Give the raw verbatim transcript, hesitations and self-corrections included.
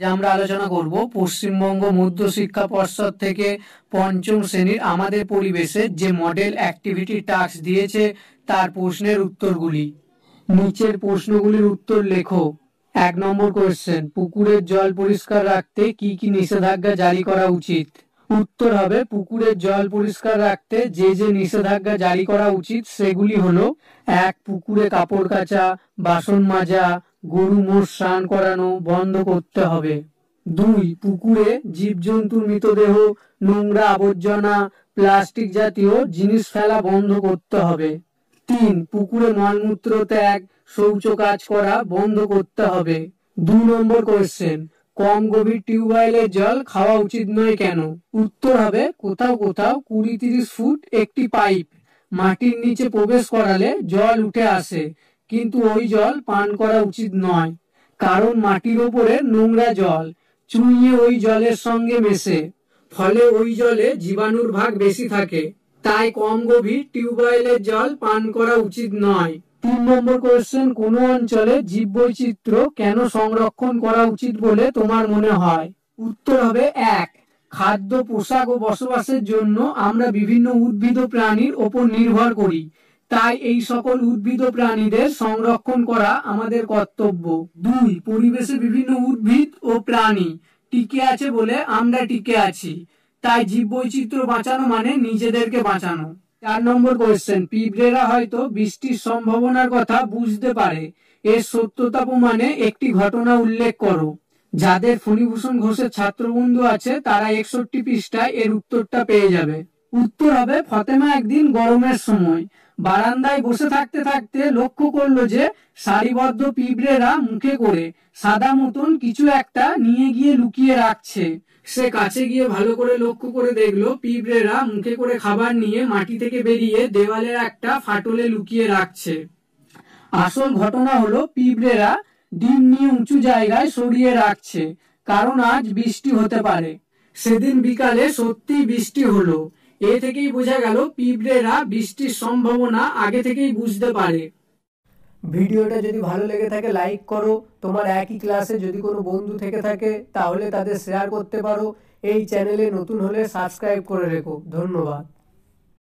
যে আমরা আলোচনা করব পশ্চিমবঙ্গ মধ্য শিক্ষা পর্ষদ থেকে পঞ্চম শ্রেণীর আমাদের পরিবেশে যে মডেল অ্যাক্টিভিটি টাস্ক দিয়েছে তার প্রশ্নের উত্তরগুলি। নিচের প্রশ্নগুলির উত্তর লেখো। এক নম্বর কোয়েশ্চেন, পুকুরের জল পরিষ্কার রাখতে কি কি নিষেধাজ্ঞা জারি করা উচিত? উত্তর হবে পুকুরের জল পরিষ্কার রাখতে যে যে নিষেধাজ্ঞা জারি করা উচিত সেগুলি হলো: এক, পুকুরে কাপড় কাচা, বাসন মাজা, গরু মোষ স্নান করানো বন্ধ করতে হবে। দুই, পুকুরে জীবজন্তুর মৃতদেহ, নোংরা আবর্জনা, প্লাস্টিক জাতীয় জিনিস ফেলা বন্ধ করতে হবে। তিন, পুকুরে মলমূত্র ত্যাগ, শৌচ কাজ করা বন্ধ করতে হবে। দুই নম্বর কোয়েশ্চেন, কম গভীর টিউবওয়েলের জল খাওয়া উচিত নয় কেন? উত্তর হবে কোথাও কোথাও কুড়ি তিরিশ ফুট একটি পাইপ মাটির নিচে প্রবেশ করালে জল উঠে আসে, কিন্তু ওই জল পান করা উচিত নয়, কারণ মাটির ওপরে নোংরা জল চুইয়ে ওই জলের সঙ্গে মেশে, ফলে ওই জলে জীবাণুর ভাগ বেশি থাকে, তাই কম গভীর টিউবওয়েলের জল পান করা উচিত নয়। তিন নম্বর কোয়েশ্চেন, কোন অঞ্চলে জীববৈচিত্র্য কেন সংরক্ষণ করা উচিত বলে তোমার মনে হয়? উত্তর হবে এক, খাদ্য, পোশাক ও বসবাসের জন্য আমরা বিভিন্ন উদ্ভিদ ও প্রাণীর ওপর নির্ভর করি, তাই এই সকল উদ্ভিদ ও প্রাণীদের সংরক্ষণ করা আমাদের কর্তব্য। দুই, পরিবেশে বিভিন্ন উদ্ভিদ ও প্রাণী টিকে আছে বলে আমরা টিকে আছি, তাই জীববৈচিত্র্য বাঁচানো মানে নিজেদেরকে বাঁচানো। চার নম্বর কোয়েশ্চেন, পিঁপড়েরা হয়তো বৃষ্টির সম্ভাবনার কথা বুঝতে পারে, এর সত্যতা প্রমাণে একটি ঘটনা উল্লেখ করো। যাদের ফণীভূষণ ঘোষের ছাত্রবন্ধু আছে তারা একষট্টি পৃষ্ঠায় এর উত্তরটা পেয়ে যাবে। উত্তর হবে, ফতেমা একদিন গরমের সময় বারান্দায় বসে থাকতে থাকতে লক্ষ্য করলো যে সারিবদ্ধ পিঁপড়েরা মুখে করে সাদা মতন কিছু একটা নিয়ে গিয়ে লুকিয়ে রাখছে। সে কাছে গিয়ে ভালো করে লক্ষ্য করে দেখলো পিঁপড়েরা মুখে করে খাবার নিয়ে মাটি থেকে বেরিয়ে দেওয়ালের একটা ফাটলে লুকিয়ে রাখছে। আসল ঘটনা হলো পিঁপড়েরা ডিম নিয়ে উঁচু জায়গায় সরিয়ে রাখছে, কারণ আজ বৃষ্টি হতে পারে। সেদিন বিকালে সত্যি বৃষ্টি হলো। এ থেকেই বোঝা গেল পিঁপড়েরা বৃষ্টির সম্ভাবনা আগে থেকেই বুঝতে পারে। ভিডিওটা যদি ভালো লেগে থাকে লাইক করো। তোমার একই ক্লাসে যদি কোনো বন্ধু থেকে থাকে তাহলে তাদের শেয়ার করতে পারো। এই চ্যানেলে নতুন হলে সাবস্ক্রাইব করে রেখো। ধন্যবাদ।